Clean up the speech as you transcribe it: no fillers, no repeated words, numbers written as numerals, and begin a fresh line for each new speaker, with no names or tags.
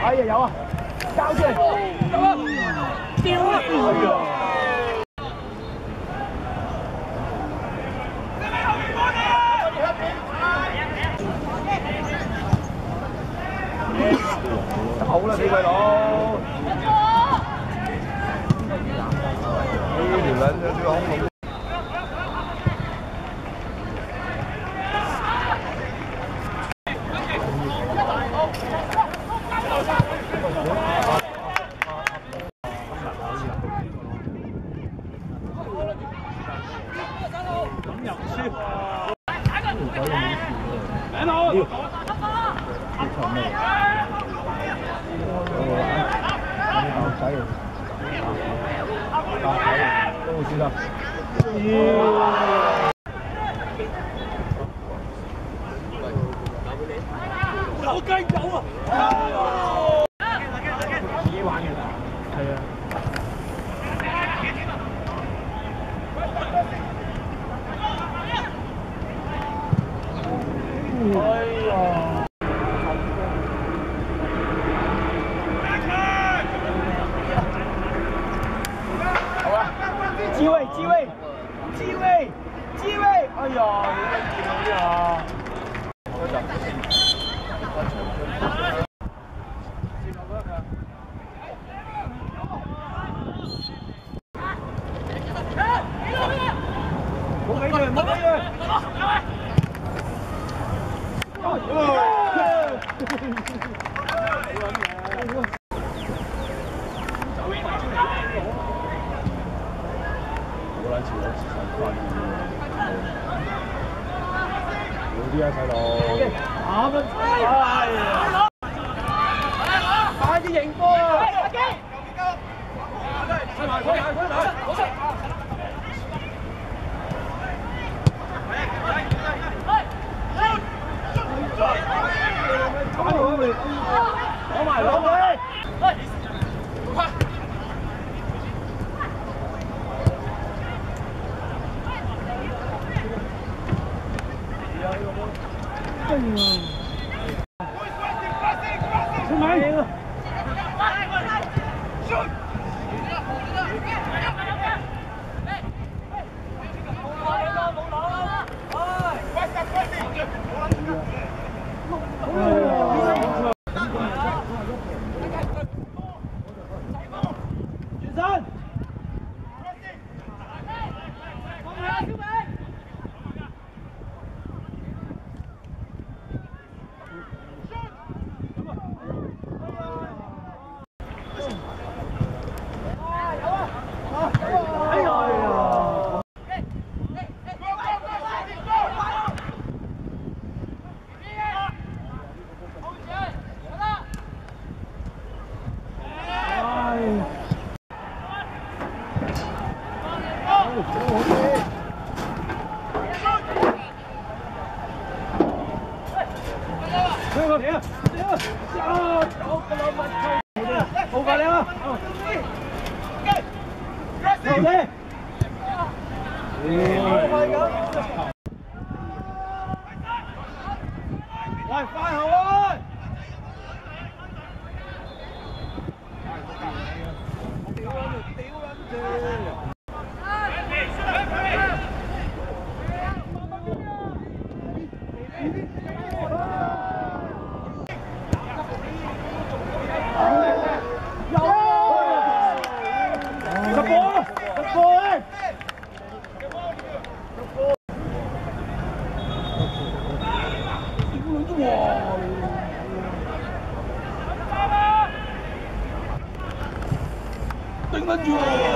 哎呀有啊，交出嚟，有啊，掉啦！哎呀！ 好啦，死鬼佬！呢條撚都啲恐龍。咁又唔輸。名號。仔，都會知道。有雞有啊！自己玩嘅咋？係啊。哎呀！ 机位，机位，机位，机位！哎呀，你見到啊！冇俾佢，冇俾佢！好撚潮，啲啊，細路。啱啦！快啲贏波啊！阿基，推埋，推埋，推埋，好出！攞埋，攞埋！快！哎呀！出埋！轉身！推個點，走個兩米推，好快你啊！後啲，喂，快後啊！屌撚住！ 頂得住！